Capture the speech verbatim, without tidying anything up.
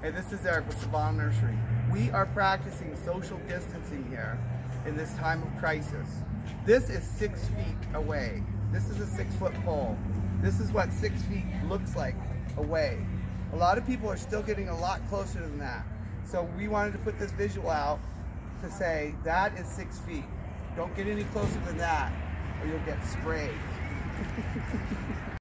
Hey, this is Eric with Civano Nursery. We are practicing social distancing here in this time of crisis. This is six feet away. This is a six foot pole. This is what six feet looks like away. A lot of people are still getting a lot closer than that. So we wanted to put this visual out to say that is six feet. Don't get any closer than that or you'll get sprayed.